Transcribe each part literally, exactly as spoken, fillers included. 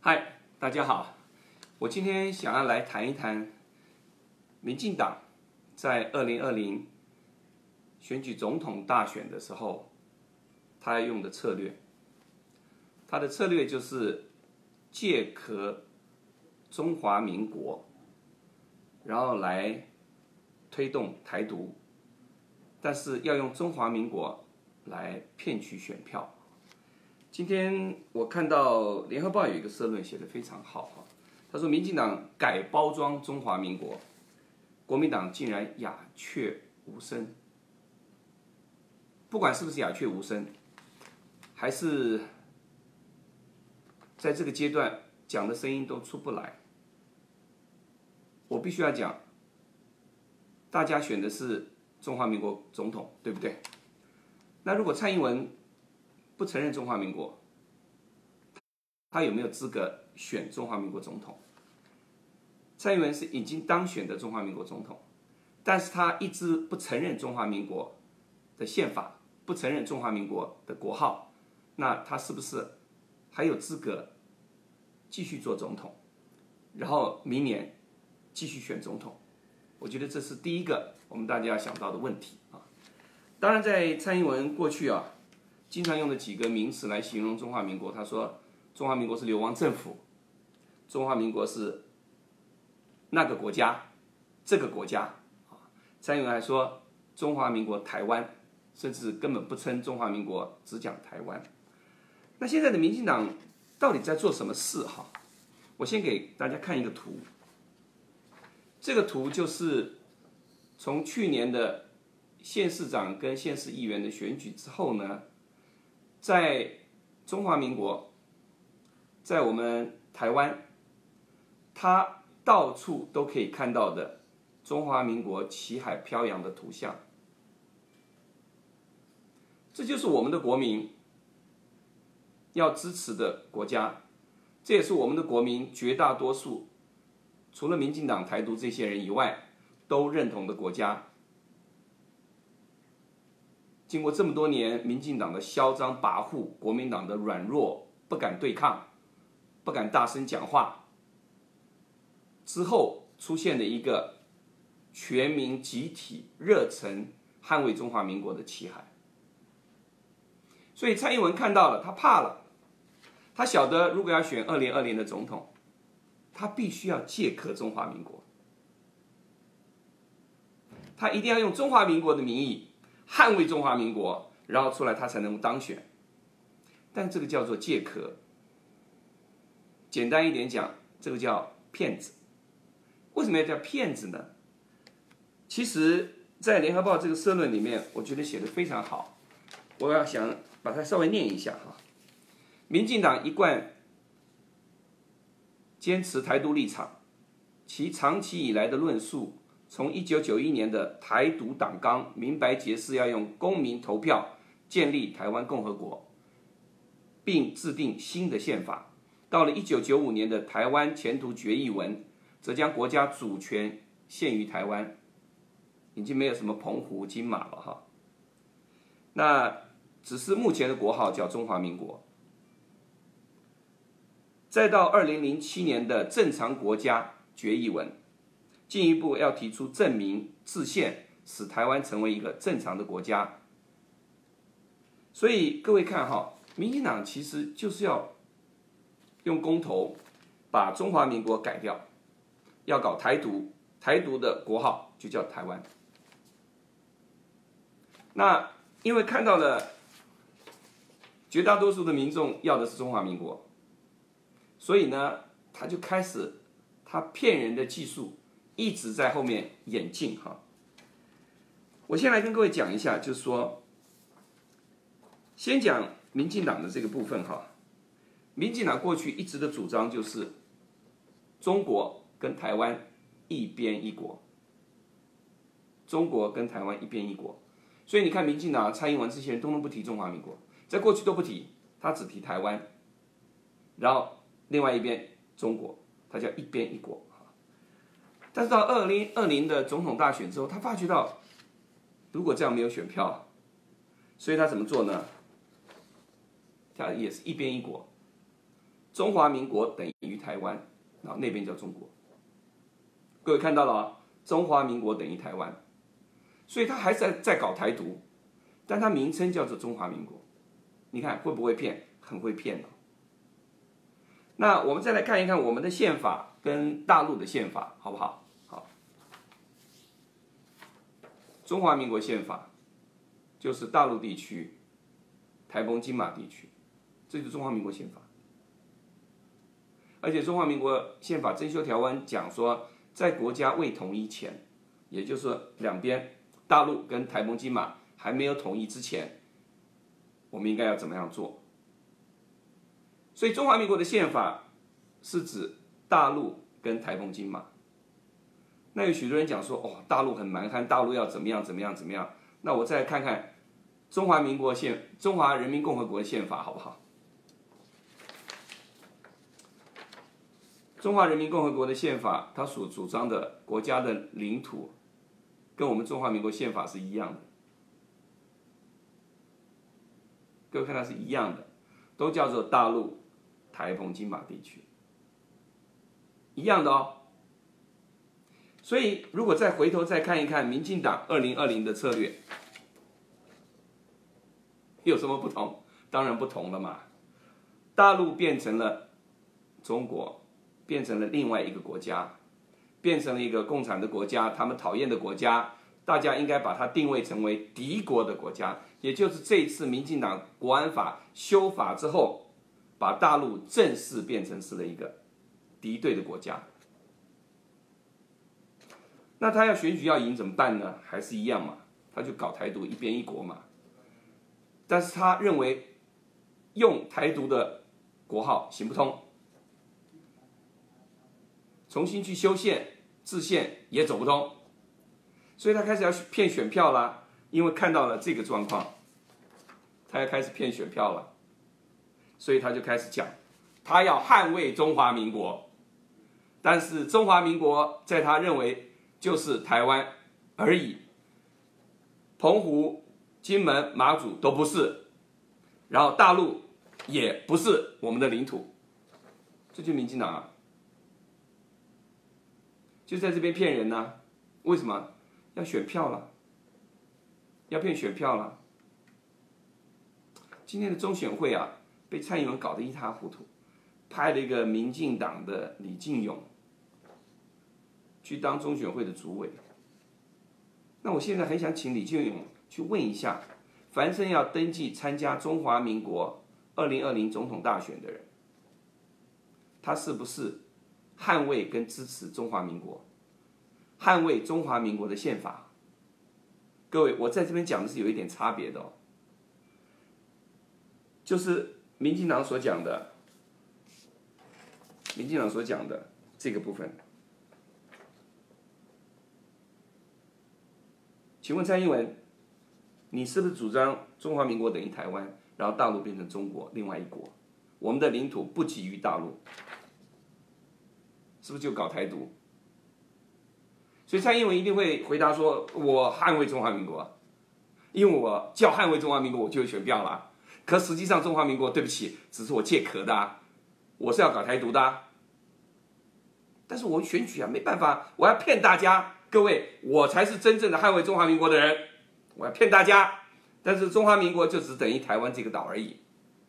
嗨，大家好，我今天想要来谈一谈民进党在二零二零选举总统大选的时候，他用的策略。他的策略就是借壳中华民国，然后来推动台独，但是要用中华民国来骗取选票。今天我看到联合报有一个社论写得非常好哈，他说民进党改包装中华民国，国民党竟然鸦雀无声。不管是不是鸦雀无声，还是在这个阶段讲的声音都出不来，我必须要讲，大家选的是中华民国总统，对不对？那如果蔡英文不承认中华民国，他有没有资格选中华民国总统？蔡英文是已经当选的中华民国总统，但是他一直不承认中华民国的宪法，不承认中华民国的国号，那他是不是还有资格继续做总统，然后明年继续选总统？我觉得这是第一个我们大家要想到的问题啊。当然，在蔡英文过去啊，经常用的几个名词来形容中华民国，他说中华民国是流亡政府，中华民国是那个国家，这个国家啊。蔡英文还说中华民国台湾，甚至根本不称中华民国，只讲台湾。那现在的民进党到底在做什么事哈？我先给大家看一个图，这个图就是从去年的县市长跟县市议员的选举之后呢，在中华民国，在我们台湾，它到处都可以看到的中华民国旗海飘扬的图像。这就是我们的国民要支持的国家，这也是我们的国民绝大多数，除了民进党台独这些人以外，都认同的国家。经过这么多年民进党的嚣张跋扈，国民党的软弱，不敢对抗，不敢大声讲话，之后出现了一个全民集体热忱捍卫中华民国的旗海。所以蔡英文看到了，他怕了，他晓得如果要选二零二零的总统，他必须要借壳中华民国，他一定要用中华民国的名义捍卫中华民国，然后出来他才能当选。但这个叫做借壳，简单一点讲，这个叫骗子。为什么要叫骗子呢？其实在联合报这个社论里面，我觉得写得非常好，我要想把它稍微念一下哈。民进党一贯坚持台独立场，其长期以来的论述，从一九九一年的台独党纲明白解释要用公民投票建立台湾共和国，并制定新的宪法，到了一九九五年的台湾前途决议文，则将国家主权限于台湾，已经没有什么澎湖、金马了哈。那只是目前的国号叫中华民国。再到二零零七年的正常国家决议文，进一步要提出正名制宪，使台湾成为一个正常的国家。所以各位看哈，民进党其实就是要用公投把中华民国改掉，要搞台独，台独的国号就叫台湾。那因为看到了绝大多数的民众要的是中华民国，所以呢，他就开始他骗人的技术一直在后面演进哈。我先来跟各位讲一下，就是说，先讲民进党的这个部分哈。民进党过去一直的主张就是中国跟台湾一边一国，中国跟台湾一边一国。所以你看民进党蔡英文这些人都能不提中华民国，在过去都不提，他只提台湾，然后另外一边中国，他叫一边一国。但是到二零二零的总统大选之后，他发觉到如果这样没有选票，所以他怎么做呢？他也是一边一国， 中华民国等于台湾，然后那边叫中国。各位看到了啊，中华民国等于台湾，所以他还是在在搞台独，但他名称叫做中华民国。你看会不会骗？很会骗的。那我们再来看一看我们的宪法跟大陆的宪法，好不好？好，中华民国宪法就是大陆地区、台澎金马地区，这就是中华民国宪法。而且中华民国宪法增修条文讲说，在国家未统一前，也就是说两边大陆跟台澎金马还没有统一之前，我们应该要怎么样做？所以中华民国的宪法是指大陆跟台澎金马。那有许多人讲说，哦，大陆很蛮横，大陆要怎么样怎么样怎么样。那我再来看看中华民国宪、中华人民共和国的宪法好不好？中华人民共和国的宪法，它所主张的国家的领土，跟我们中华民国宪法是一样的。各位看它是一样的，都叫做大陆、台澎金马地区，一样的哦。所以，如果再回头再看一看民进党二零二零的策略，有什么不同？当然不同了嘛。大陆变成了中国，变成了另外一个国家，变成了一个共产的国家，他们讨厌的国家，大家应该把它定位成为敌国的国家。也就是这一次民进党国安法修法之后，把大陆正式变成是了一个敌对的国家。那他要选举要赢怎么办呢？还是一样嘛，他就搞台独，一边一国嘛。但是他认为用台独的国号行不通，重新去修宪制宪也走不通，所以他开始要骗选票啦。因为看到了这个状况，他要开始骗选票了，所以他就开始讲，他要捍卫中华民国，但是中华民国在他认为就是台湾而已，澎湖、金门、马祖都不是，然后大陆也不是我们的领土，这就是民进党啊，就在这边骗人啊。为什么？要选票了，要骗选票了。今天的中选会啊，被蔡英文搞得一塌糊涂，派了一个民进党的李进勇去当中选会的主委。那我现在很想请李进勇去问一下，凡是要登记参加中华民国二零二零总统大选的人，他是不是捍卫跟支持中华民国，捍卫中华民国的宪法？各位，我在这边讲的是有一点差别的哦，就是民进党所讲的，民进党所讲的这个部分。请问蔡英文，你是不是主张中华民国等于台湾，然后大陆变成中国另外一国，我们的领土不给予大陆，是不是就搞台独？所以蔡英文一定会回答说，我捍卫中华民国，因为我叫捍卫中华民国，我就有选票了。可实际上中华民国，对不起，只是我借壳的啊，我是要搞台独的啊。但是我选举啊，没办法，我要骗大家，各位，我才是真正的捍卫中华民国的人，我要骗大家。但是中华民国就只等于台湾这个岛而已，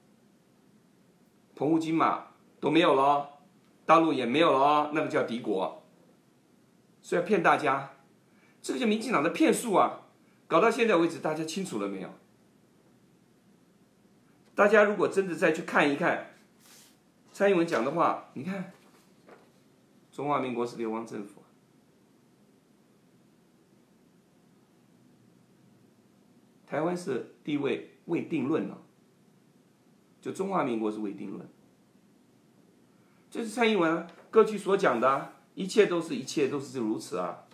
澎湖、金马都没有了，大陆也没有了，那个叫敌国。所以要骗大家，这个就民进党的骗术啊！搞到现在为止，大家清楚了没有？大家如果真的再去看一看蔡英文讲的话，你看，中华民国是流亡政府，台湾是地位未定论了，就中华民国是未定论，这是蔡英文过去所讲的啊。一切都是一切都是如此啊！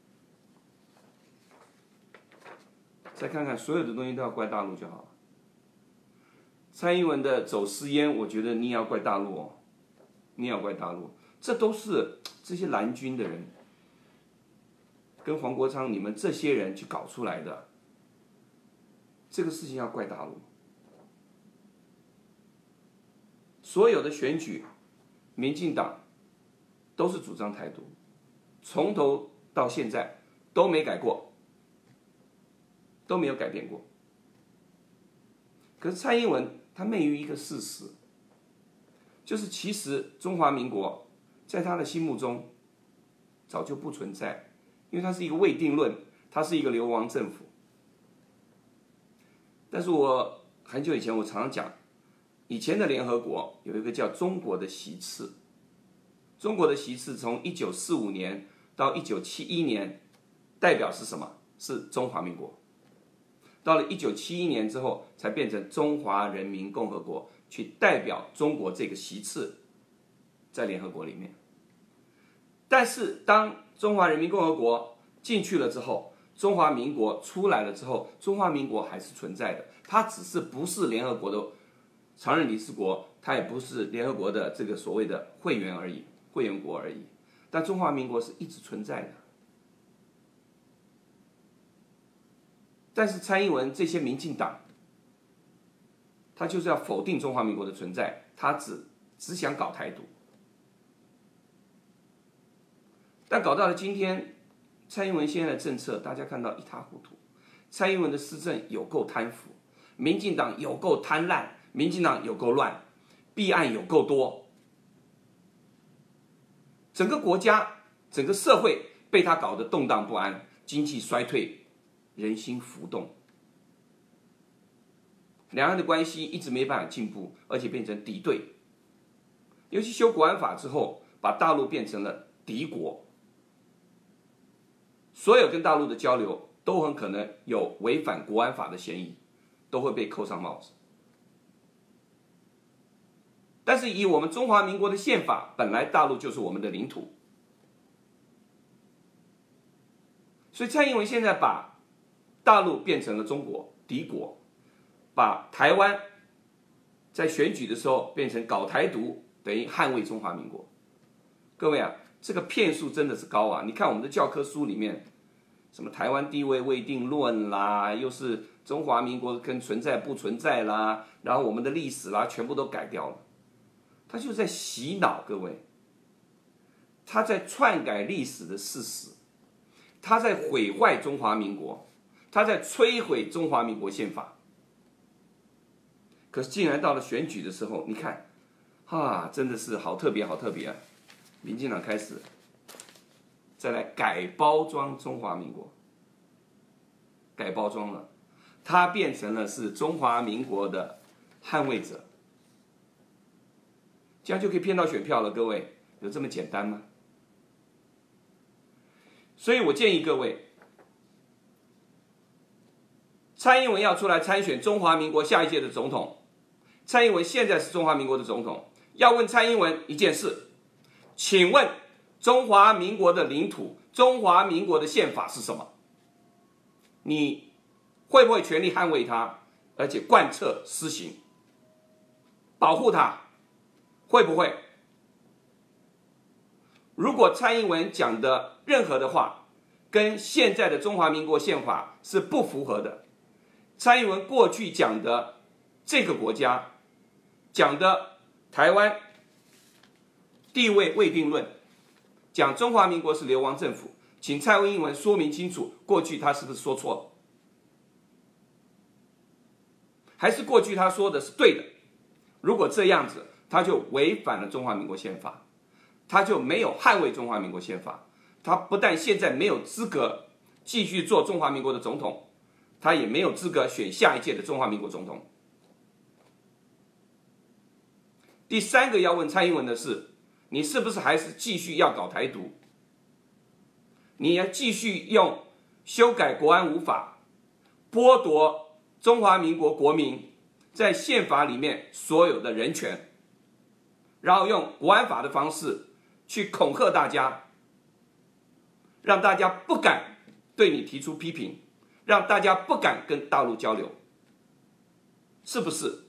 再看看所有的东西都要怪大陆就好了。蔡英文的走私烟，我觉得你也要怪大陆哦，你也要怪大陆，这都是这些蓝军的人跟黄国昌你们这些人去搞出来的，这个事情要怪大陆。 所有的选举，民进党都是主张台独，从头到现在都没改过，都没有改变过。可是蔡英文他昧于一个事实，就是其实中华民国在他的心目中早就不存在，因为它是一个未定论，它是一个流亡政府。但是我很久以前我常常讲，以前的联合国有一个叫中国的席次，中国的席次从一九四五年到一九七一年，代表是什么？是中华民国。到了一九七一年之后，才变成中华人民共和国，去代表中国这个席次在联合国里面。但是当中华人民共和国进去了之后，中华民国出来了之后，中华民国还是存在的，它只是不是联合国的常任理事国，它也不是联合国的这个所谓的会员而已，会员国而已。但中华民国是一直存在的。但是蔡英文这些民进党，他就是要否定中华民国的存在，他只只想搞台独。但搞到了今天，蔡英文现在的政策，大家看到一塌糊涂。蔡英文的施政有够贪腐，民进党有够贪婪，民进党有够乱，弊案有够多，整个国家、整个社会被他搞得动荡不安，经济衰退，人心浮动，两岸的关系一直没办法进步，而且变成敌对。尤其修国安法之后，把大陆变成了敌国。所有跟大陆的交流都很可能有违反国安法的嫌疑，都会被扣上帽子。但是以我们中华民国的宪法，本来大陆就是我们的领土，所以蔡英文现在把大陆变成了中国敌国，把台湾在选举的时候变成搞台独，等于捍卫中华民国。各位啊，这个骗术真的是高啊！你看我们的教科书里面，什么台湾地位未定论啦，又是中华民国跟存在不存在啦，然后我们的历史啦，全部都改掉了。他就在洗脑各位，他在篡改历史的事实，他在毁坏中华民国，他在摧毁中华民国宪法。可是竟然到了选举的时候，你看，啊，真的是好特别，好特别啊！民进党开始再来改包装中华民国，改包装了，它变成了是中华民国的捍卫者，这样就可以骗到选票了。各位，有这么简单吗？所以我建议各位，蔡英文要出来参选中华民国下一届的总统，蔡英文现在是中华民国的总统，要问蔡英文一件事。请问中华民国的领土、中华民国的宪法是什么？你会不会全力捍卫它，而且贯彻施行，保护它？会不会？如果蔡英文讲的任何的话跟现在的中华民国宪法是不符合的，蔡英文过去讲的这个国家，讲的台湾地位未定论，讲中华民国是流亡政府，请蔡英文说明清楚，过去他是不是说错了？还是过去他说的是对的？如果这样子，他就违反了中华民国宪法，他就没有捍卫中华民国宪法，他不但现在没有资格继续做中华民国的总统，他也没有资格选下一届的中华民国总统。第三个要问蔡英文的是，你是不是还是继续要搞台独？你要继续用修改国安五法，剥夺中华民国国民在宪法里面所有的人权，然后用国安法的方式去恐吓大家，让大家不敢对你提出批评，让大家不敢跟大陆交流，是不是？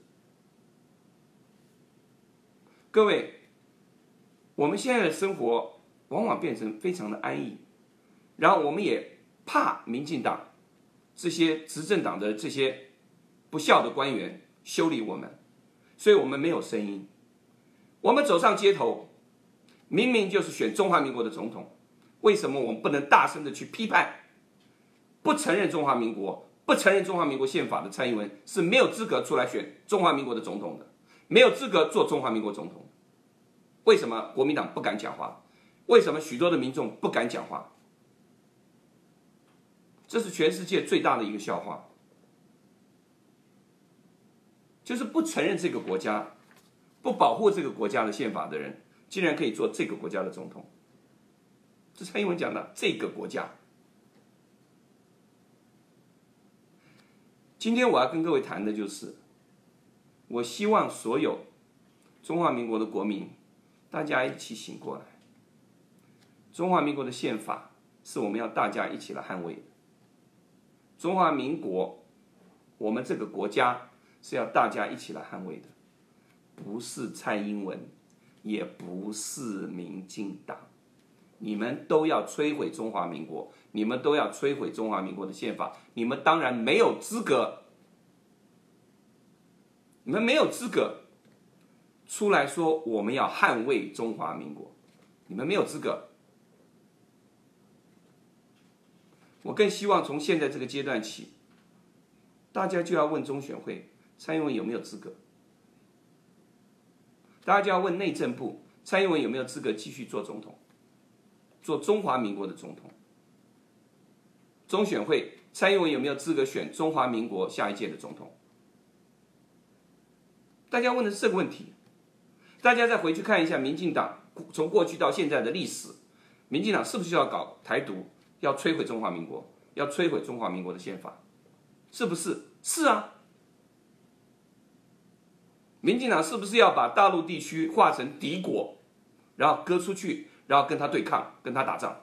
各位，我们现在的生活往往变成非常的安逸，然后我们也怕民进党这些执政党的这些不孝的官员修理我们，所以我们没有声音。 我们走上街头，明明就是选中华民国的总统，为什么我们不能大声的去批判？不承认中华民国、不承认中华民国宪法的蔡英文是没有资格出来选中华民国的总统的，没有资格做中华民国总统。为什么国民党不敢讲话？为什么许多的民众不敢讲话？这是全世界最大的一个笑话，就是不承认这个国家、不保护这个国家的宪法的人，竟然可以做这个国家的总统。这蔡英文讲的这个国家。今天我要跟各位谈的就是，我希望所有中华民国的国民，大家一起醒过来。中华民国的宪法是我们要大家一起来捍卫的。中华民国，我们这个国家是要大家一起来捍卫的，不是蔡英文，也不是民进党。你们都要摧毁中华民国，你们都要摧毁中华民国的宪法，你们当然没有资格，你们没有资格出来说我们要捍卫中华民国，你们没有资格。我更希望从现在这个阶段起，大家就要问中选会，蔡英文有没有资格？大家就要问内政部，蔡英文有没有资格继续做总统？做中华民国的总统。中选会，蔡英文有没有资格选中华民国下一届的总统？大家问的是这个问题。大家再回去看一下民进党从过去到现在的历史，民进党是不是要搞台独，要摧毁中华民国，要摧毁中华民国的宪法？是不是？是啊。民进党是不是要把大陆地区划成敌国，然后割出去，然后跟他对抗，跟他打仗？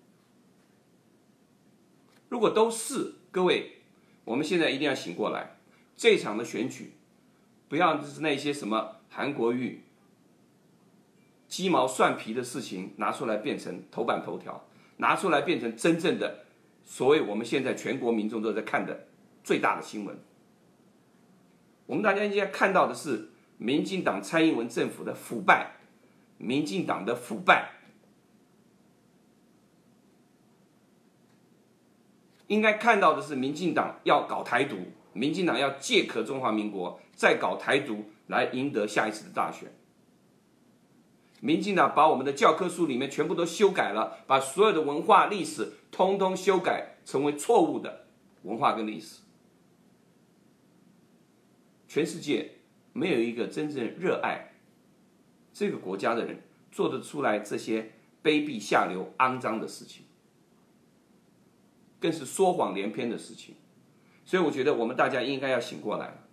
如果都是，各位，我们现在一定要醒过来。这场的选举，不要就是那些什么韩国瑜鸡毛蒜皮的事情拿出来变成头版头条，拿出来变成真正的所谓我们现在全国民众都在看的最大的新闻。我们大家应该看到的是民进党蔡英文政府的腐败，民进党的腐败。应该看到的是民进党要搞台独，民进党要借壳中华民国，再搞台独来赢得下一次的大选。民进党把我们的教科书里面全部都修改了，把所有的文化历史通通修改成为错误的文化跟历史。全世界没有一个真正热爱这个国家的人做得出来这些卑鄙下流肮脏的事情，更是说谎连篇的事情。所以我觉得我们大家应该要醒过来了。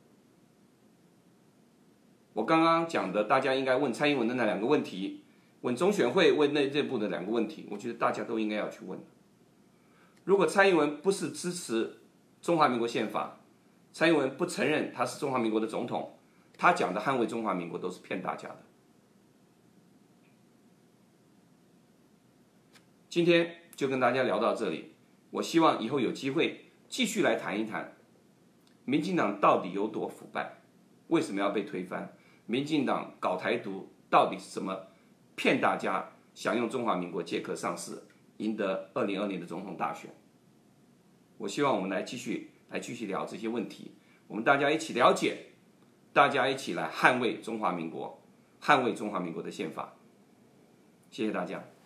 我刚刚讲的，大家应该问蔡英文的那两个问题，问中选会、问内政部的两个问题，我觉得大家都应该要去问。如果蔡英文不是支持中华民国宪法，蔡英文不承认他是中华民国的总统，他讲的捍卫中华民国都是骗大家的。今天就跟大家聊到这里，我希望以后有机会继续来谈一谈，民进党到底有多腐败，为什么要被推翻？民进党搞台独到底是怎么骗大家，想用中华民国借壳上市，赢得二零二零的总统大选？我希望我们来继续来继续聊这些问题，我们大家一起了解，大家一起来捍卫中华民国，捍卫中华民国的宪法。谢谢大家。